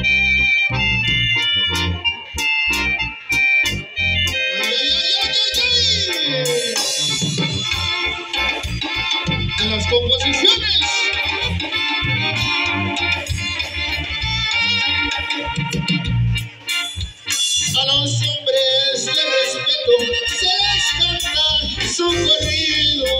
De las composiciones. A los hombres de respeto se les canta su corrido.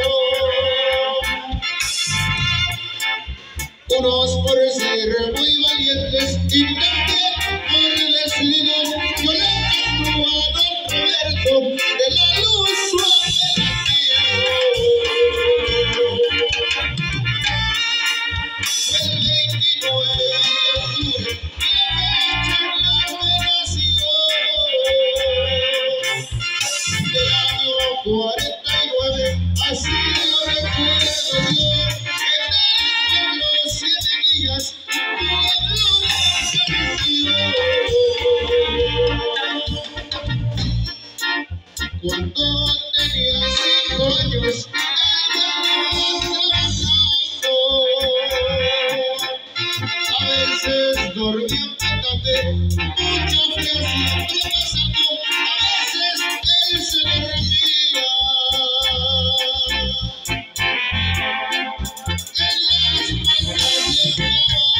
Unos por ser muy valientes y también por deslidos. Yo le canto a don Roberto de La Luz su apelativo. Fue el 29 de octubre y la fecha del año 49, así lo recuerdo yo. En el pueblo 7 días, pueblo desaparecido. Cuando tenía 5 años, a veces dormía en petate, mucho frío siempre pasando, a veces él se dormía en las patas del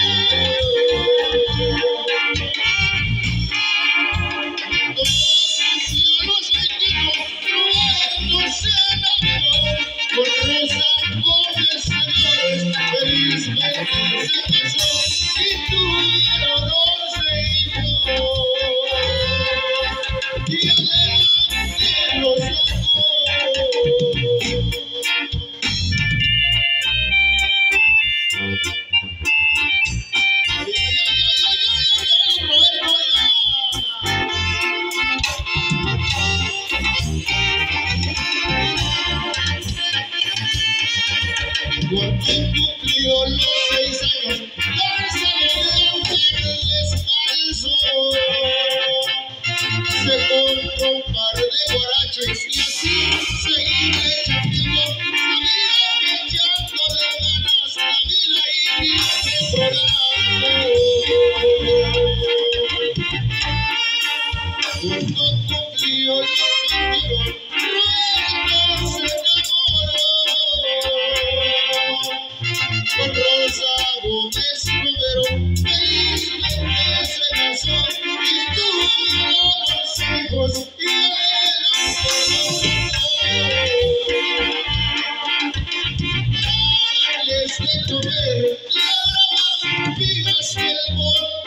con Rosa, pobres señores, felizmente se casó y tuvieron 11 hijos. Y adelante los sacó. Cuando cumplió los 6 años, Rosario de ángel descalzo, se compró un par de guaraches y así seguirle chambeando, seguirle echándole ganas a la vida y mejorando. Cuando cumplió los 21, Roberto se enamoró. Con Rosa Gómez Romero, felizmente se casó y tuvieron 11 hijos y adelante los sacó. Darles de comer, la brava, vigas que el amor